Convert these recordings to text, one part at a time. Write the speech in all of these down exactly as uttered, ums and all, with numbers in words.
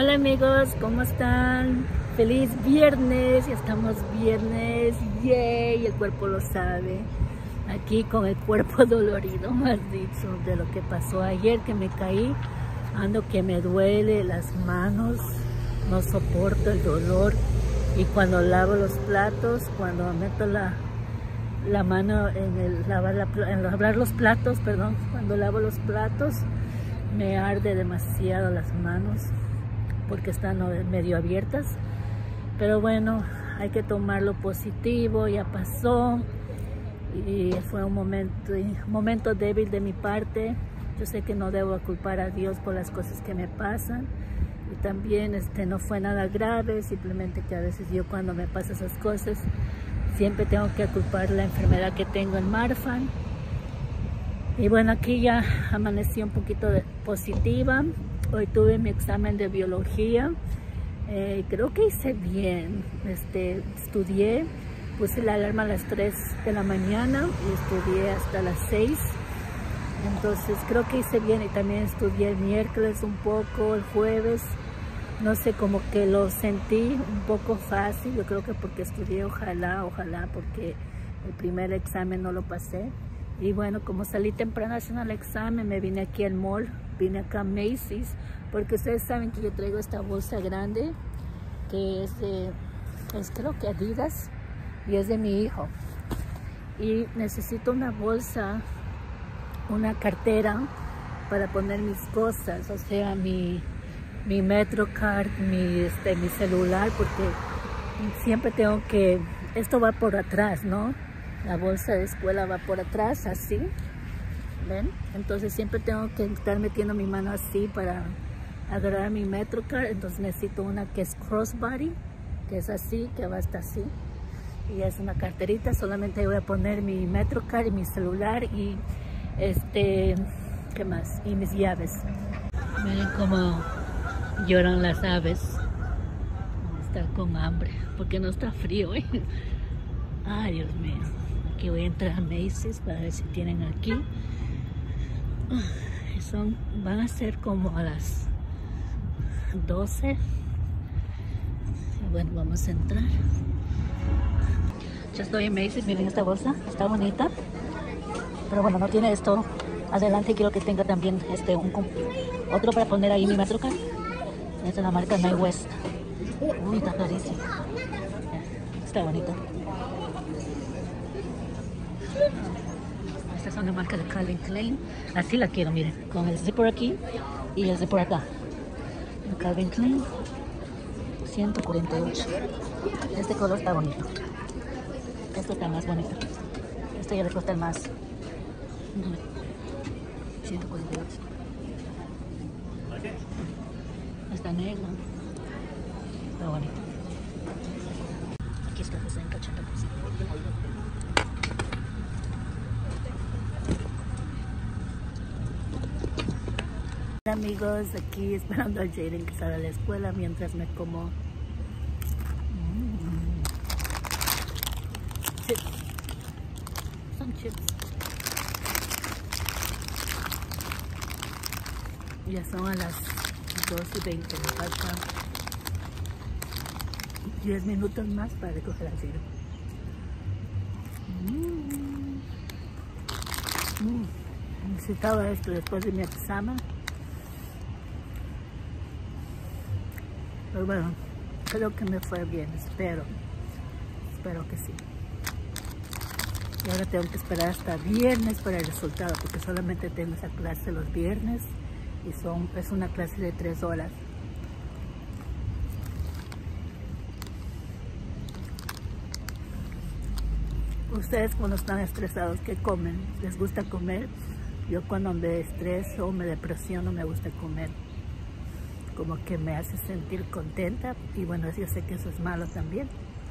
Hola amigos, ¿cómo están? Feliz viernes, ya estamos viernes, yay, el cuerpo lo sabe. Aquí con el cuerpo dolorido, más dicho, de lo que pasó ayer, que me caí. Ando que me duele las manos, no soporto el dolor. Y cuando lavo los platos, cuando meto la, la mano en el lavar, la, en lavar los platos, perdón, cuando lavo los platos, me arde demasiado las manos porque están medio abiertas. Pero bueno, hay que tomarlo positivo, ya pasó. Y fue un momento, un momento débil de mi parte. Yo sé que no debo culpar a Dios por las cosas que me pasan. Y también este, no fue nada grave, simplemente que a veces yo cuando me pasan esas cosas, siempre tengo que culpar la enfermedad que tengo en Marfan. Y bueno, aquí ya amanecí un poquito de positiva. Hoy tuve mi examen de biología. Eh, creo que hice bien. Este, estudié, puse la alarma a las tres de la mañana y estudié hasta las seis. Entonces creo que hice bien y también estudié el miércoles un poco, el jueves. No sé, como que lo sentí un poco fácil. Yo creo que porque estudié, ojalá, ojalá, porque el primer examen no lo pasé. Y bueno, como salí temprano haciendo el examen, me vine aquí al mall, vine acá a Macy's, porque ustedes saben que yo traigo esta bolsa grande, que es de, es creo que Adidas, y es de mi hijo. Y necesito una bolsa, una cartera para poner mis cosas, o sea, mi, mi MetroCard, mi, este, mi celular, porque siempre tengo que, esto va por atrás, ¿no? La bolsa de escuela va por atrás, así, ¿ven? Entonces siempre tengo que estar metiendo mi mano así para agarrar mi MetroCard. Entonces necesito una que es crossbody, que es así, que va hasta así. Y es una carterita, solamente voy a poner mi MetroCard y mi celular y este, ¿qué más? Y mis llaves. Miren cómo lloran las aves. Están con hambre, porque no está frío, ¿eh? Ay, Dios mío. Aquí voy a entrar a Macy's para ver si tienen aquí. Son, van a ser como a las doce. Y bueno, vamos a entrar. Ya estoy en Macy's. Miren esta bolsa, está bonita. Pero bueno, no tiene esto adelante. Quiero que tenga también este un otro para poner ahí mi MetroCard. Esta es la marca My West. Uy, está carísimo. Está bonita. Esta es una marca de Calvin Klein. Así la quiero, miren, con el zipper aquí y el zipper acá. Calvin Klein, ciento cuarenta y ocho. Este color está bonito. Este está más bonito. Este ya le cuesta el más. ciento cuarenta y ocho. Está negro. Está bonito. Aquí está sesenta, ochenta por ciento. Hola amigos, aquí esperando a Jaden que salga a la escuela mientras me como mm. chips. Son chips. Ya son a las dos y veinte, me faltan diez minutos más para recoger a Jaden. Mm. Mm. Necesitaba esto después de mi examen. Pero bueno, creo que me fue bien, espero, espero que sí. Y ahora tengo que esperar hasta viernes para el resultado, porque solamente tengo esa clase los viernes y son, es una clase de tres horas. Ustedes cuando están estresados, ¿qué comen? ¿Les gusta comer? Yo cuando me estreso o me depresiono me gusta comer. Como que me hace sentir contenta y bueno, yo sé que eso es malo también.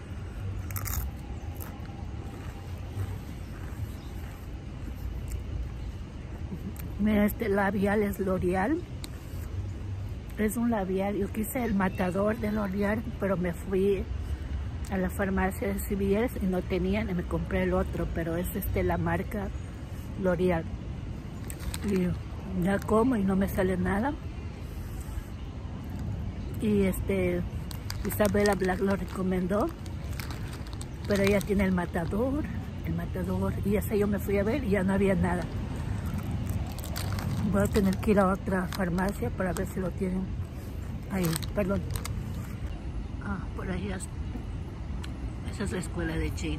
Mira, este labial es L'Oreal. Es un labial, yo quise el matador de L'Oreal, pero me fui a la farmacia de C V S y no tenían y me compré el otro, pero es este la marca L'Oreal. Y ya como y no me sale nada. y este Isabela Black lo recomendó, pero ella tiene el Matador, el Matador, y ese yo me fui a ver y ya no había nada. Voy a tener que ir a otra farmacia para ver si lo tienen ahí, perdón. Ah, por ahí está. Esa es la escuela de Jaden.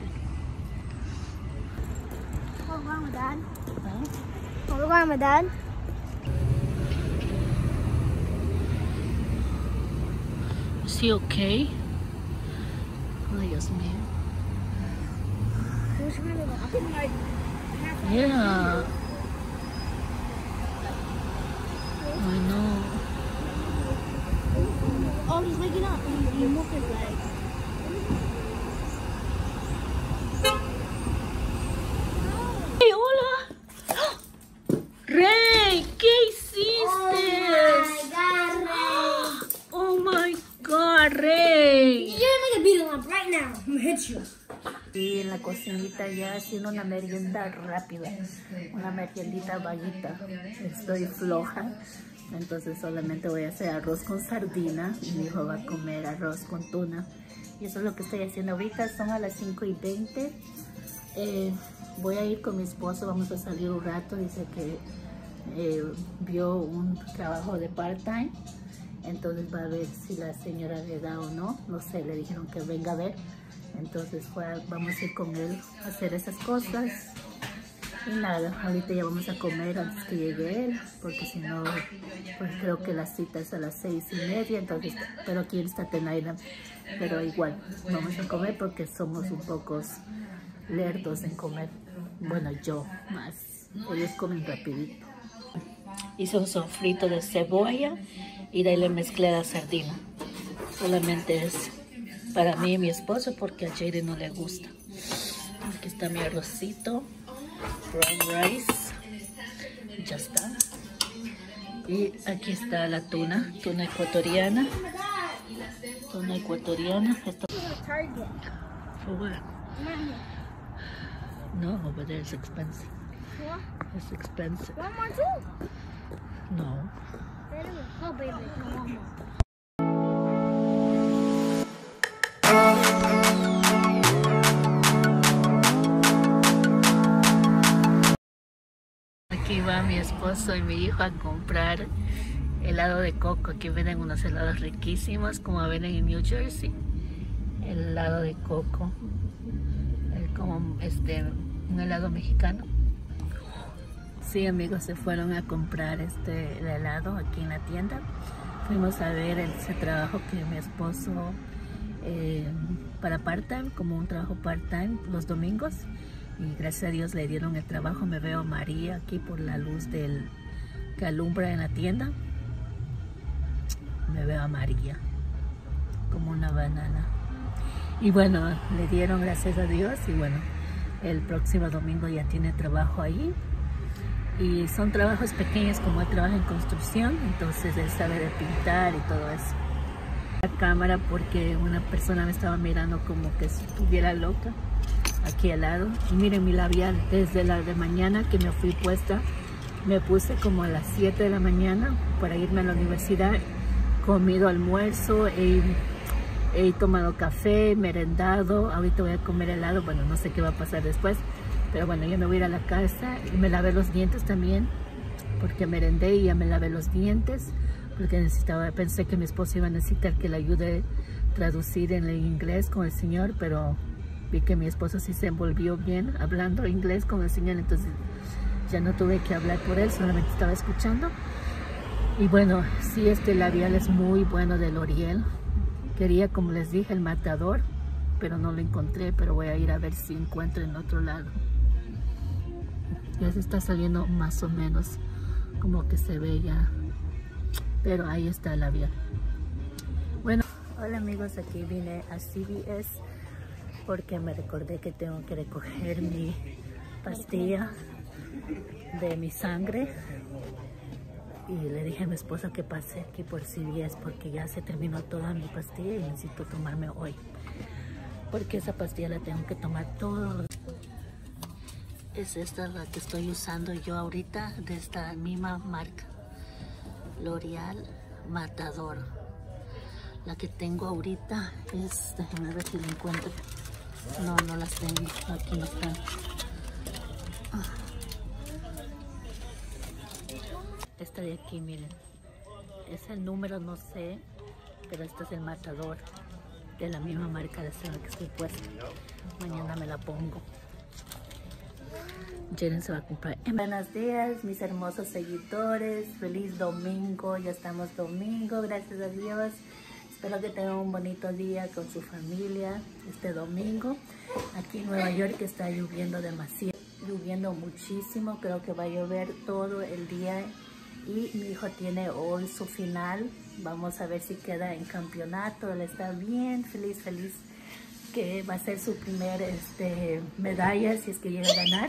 What's wrong with Dad? Huh? What's wrong with Dad? Is he okay? Ay, Dios mío. He was trying to go up in like half hour. Yeah. I know. Oh, he's waking up. He, he moved his leg. ¡Hey, hola! ¡Rey! ¿Qué hiciste? Oh my God, ¡Oh, my God, Ray! Rey! You're gonna make a beating up right now. I'm gonna hit you. Y en la cocinita ya haciendo una merienda rápida, una meriendita vaguita. Estoy floja, entonces solamente voy a hacer arroz con sardina y mi hijo va a comer arroz con tuna. Y eso es lo que estoy haciendo ahorita. Son a las cinco y veinte. Eh, voy a ir con mi esposo, vamos a salir un rato. Dice que eh, vio un trabajo de part-time, entonces va a ver si la señora le da o no. No sé, le dijeron que venga a ver. Entonces fue, vamos a ir con él a hacer esas cosas. Y nada, ahorita ya vamos a comer antes que llegue él, porque si no, pues creo que la cita es a las seis y media, entonces, pero aquí en Staten Island, pero igual, vamos a comer porque somos un poco lerdos en comer. Bueno, yo más, ellos comen rapidito. Hice un sofrito de cebolla y de ahí le mezclé la sardina. Solamente es para mí y mi esposo porque a Jaden no le gusta. Aquí está mi arrocito, brown rice, ya está. Y aquí está la tuna, tuna ecuatoriana, tuna ecuatoriana. Esto... Target. For what? No, over there it's expensive. What? It's expensive. One more too? No. Oh, baby, no, one more. Aquí va mi esposo y mi hijo a comprar helado de coco. Aquí venden unos helados riquísimos, como venden en New Jersey. El helado de coco, el, como este, un helado mexicano. Sí, amigos, se fueron a comprar este el helado aquí en la tienda. Fuimos a ver ese trabajo que mi esposo eh, para part-time, como un trabajo part-time los domingos. Y gracias a Dios le dieron el trabajo. Me veo María aquí por la luz del que alumbra en la tienda. Me veo a María como una banana. Y bueno, le dieron gracias a Dios. Y bueno, el próximo domingo ya tiene trabajo ahí. Y son trabajos pequeños, como él trabaja en construcción, entonces él sabe de pintar y todo eso. La cámara porque una persona me estaba mirando como que si estuviera loca aquí al lado. Y miren mi labial, desde la de mañana que me fui puesta, me puse como a las siete de la mañana para irme a la universidad, comido almuerzo, he, he tomado café, merendado, ahorita voy a comer helado, bueno, no sé qué va a pasar después, pero bueno, yo me voy a ir a la casa y me lavé los dientes también, porque merendé y ya me lavé los dientes, porque necesitaba, pensé que mi esposo iba a necesitar que le ayude a traducir en el inglés con el señor, pero vi que mi esposo sí se envolvió bien hablando inglés con el señor, entonces ya no tuve que hablar por él, solamente estaba escuchando. Y bueno, sí, este labial es muy bueno de L'Oreal. Quería, como les dije, el Matador, pero no lo enconré, pero voy a ir a ver si encuentro en otro lado. Ya se está saliendo más o menos como que se ve ya, pero ahí está el labial. Bueno, hola amigos, aquí vine a C V S porque me recordé que tengo que recoger mi pastilla de mi sangre y le dije a mi esposa que pase aquí por C V S porque ya se terminó toda mi pastilla y necesito tomarme hoy, porque esa pastilla la tengo que tomar todos los... Es esta la que estoy usando yo ahorita, de esta misma marca, L'Oreal Matador. La que tengo ahorita es, déjenme ver si la encuentro. No, no las tengo, aquí no están. Ah. Esta de aquí, miren, es el número, no sé, pero este es el matador de la misma marca de esta que estoy puesta. Mañana me la pongo. Jaren se va a comprar. Buenos días, mis hermosos seguidores. Feliz domingo. Ya estamos domingo, gracias a Dios. Espero que tengan un bonito día con su familia este domingo. Aquí en Nueva York está lloviendo demasiado, lloviendo muchísimo. Creo que va a llover todo el día. Y mi hijo tiene hoy su final. Vamos a ver si queda en campeonato. Él está bien feliz, feliz que va a ser su primer este, medalla si es que llega a ganar.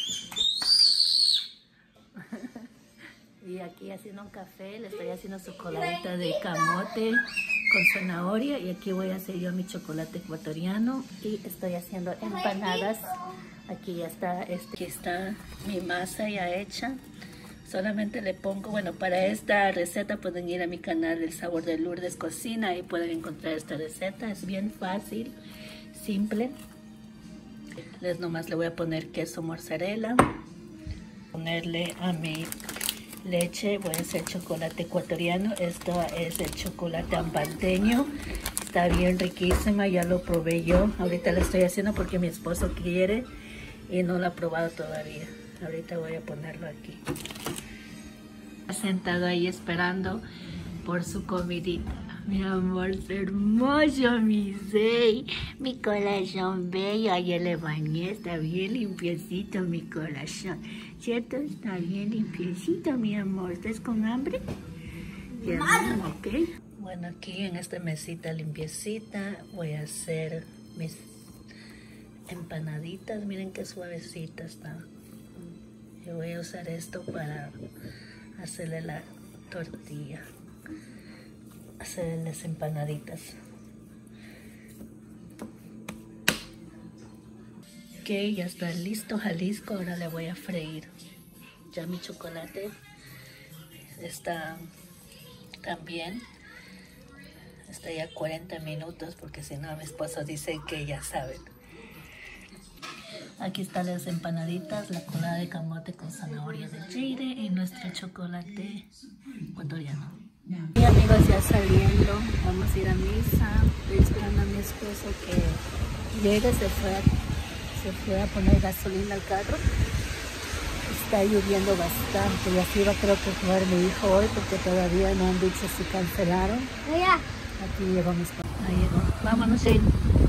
Y aquí haciendo un café, le estoy haciendo su coladita de camote con zanahoria. Y aquí voy a hacer yo mi chocolate ecuatoriano. Y estoy haciendo empanadas. Aquí ya está, este, aquí está mi masa ya hecha. Solamente le pongo, bueno, para esta receta pueden ir a mi canal El Sabor de Lourdes Cocina. Ahí pueden encontrar esta receta. Es bien fácil, simple. Les nomás le voy a poner queso mozzarella. Ponerle a mi leche, voy a hacer chocolate ecuatoriano. Esto es el chocolate ambanteño. Está bien riquísima, ya lo probé yo. Ahorita la estoy haciendo porque mi esposo quiere y no lo ha probado todavía. Ahorita voy a ponerlo aquí. Sentado ahí esperando por su comidita. Mi amor, es hermoso, mi Zey. Mi corazón bello. Ayer le bañé, está bien limpiecito mi corazón. ¿Cierto? Está bien limpiecito, mi amor. ¿Estás con hambre? Bien, ok. Bueno, aquí en esta mesita limpiecita voy a hacer mis empanaditas. Miren qué suavecita está. Yo voy a usar esto para hacerle la tortilla, hacerle las empanaditas. Ok, ya está listo Jalisco. Ahora le voy a freír. Ya mi chocolate está también. Está ya cuarenta minutos porque si no mi esposo dice que ya saben. Aquí están las empanaditas, la colada de camote con zanahoria de Jaren y nuestro chocolate ecuatoriano. Y amigos, ya saliendo, vamos a ir a misa. Estoy esperando a mi esposo que llegue, se fue, a, se fue a poner gasolina al carro. Está lloviendo bastante y así va creo que jugar mi hijo hoy porque todavía no han dicho si cancelaron. Aquí llegó mi esposo. Ahí llegó. Vámonos, Jane.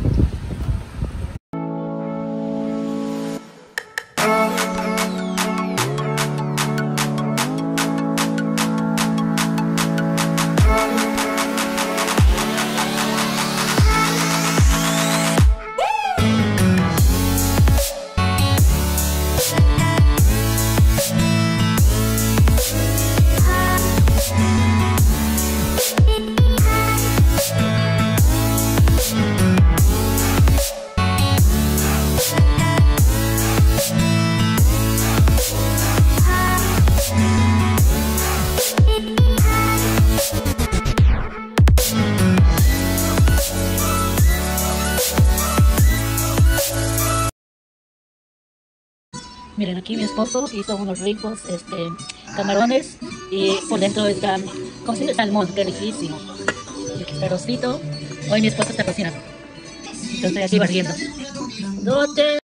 Miren, aquí mi esposo hizo unos ricos este, camarones y por dentro está, ¿cómo se dice? Salmón, qué riquísimo. Y aquí está arrocito. Hoy mi esposo está cocinando. Yo estoy aquí barriendo. ¡Dote!